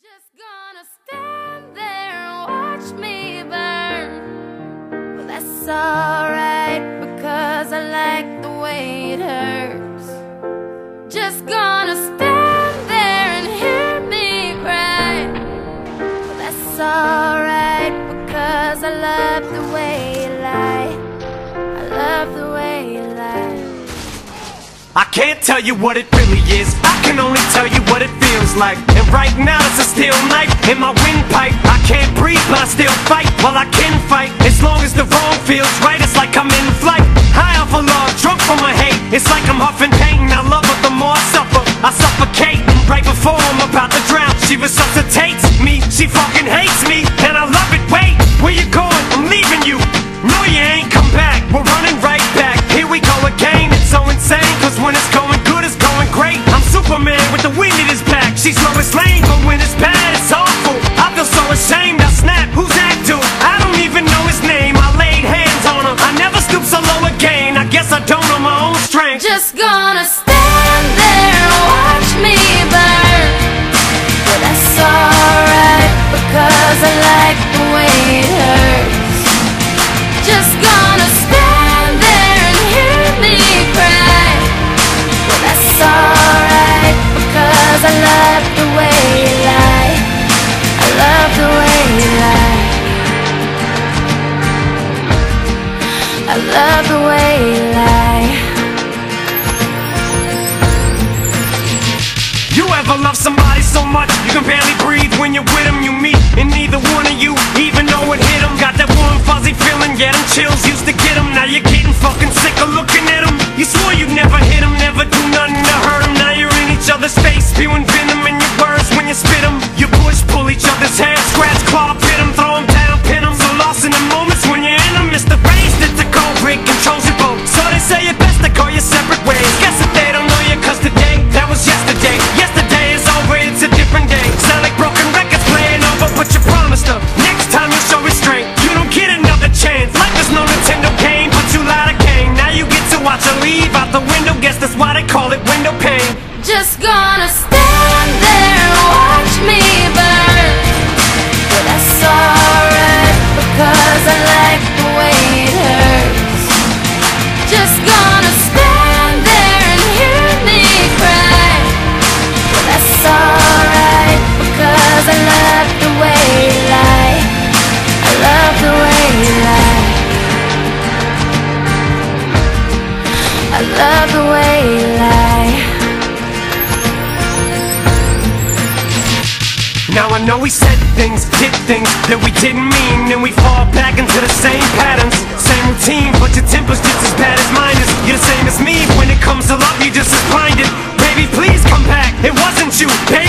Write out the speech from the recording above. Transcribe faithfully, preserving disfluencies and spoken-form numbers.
Just gonna stand there and watch me burn. Well, that's alright, because I like the way it hurts. Just gonna stand there and hear me cry. Well, that's alright, because I love the way you lie. I love the way you lie. I can't tell you what it really is, I can only tell you what it feels like. And right now it's a steel knife in my windpipe. I can't breathe but I still fight, well I can fight. As long as the wrong feels right, it's like I'm in flight. High off of love, drunk from my hate, it's like I'm huffing pain. I love her the more I suffer, I suffocate. Right before I'm about to drown, she resuscitates me. She fucking hates me, and I love it. Wait, where you going? I'm leaving you. No you ain't, come back, we're running right back. Here we go again, it's so insane, cause when it's going good, it's going great. I'm Superman with the wind in his back. She's Lois Lane, but when it's bad, it's awful. I feel so ashamed, I snap, who's that dude? I don't even know his name, I laid hands on him. I never stoop so low again, I guess I don't know my own strength. Just gonna stand there and watch me burn. But that's alright, because I like the way it hurts. Just gonna stand there and hear me cry. Well, that's alright, because I love the way you lie. I love the way you lie. I love the way you lie. You ever love somebody so much you can barely breathe when you're with them? You meet and neither one of you even know it hit them. Got that warm fuzzy feeling, yeah, them chills used to get them. Now you're getting fucking sick of looking at them. You swore you'd never hit them, never do nothing to hurt them. Now you're in each other's face, spewing venom in your words when you spit them. You push, pull each other's hair, scratch, claw, pit them, throw them down, pin them. So lost in the moments when you're in them, it's the race that's a cold break, controls your boat. So they say it best to go your separate ways. Guess that they don't know you, cause today, that was yesterday. Yesterday is over, it's a different day. Sound like broken records playing over, but you promised her next time you'll show restraint. You don't get another chance, life is no Nintendo game, but you lied again. Now you get to watch her leave out the window, guess that's why they call it window pane. Just gonna stand there and watch me burn. But that's alright, because I like the way it hurts. Just gonna stand there and hear me cry. But that's alright, because I love the way you lie. I love the way you lie. I love the way you lie. Now I know we said things, did things that we didn't mean, and we fall back into the same patterns, same routine, but your temper's just as bad as mine is. You're the same as me, when it comes to love, you're just as blinded. Baby, please come back, it wasn't you, baby.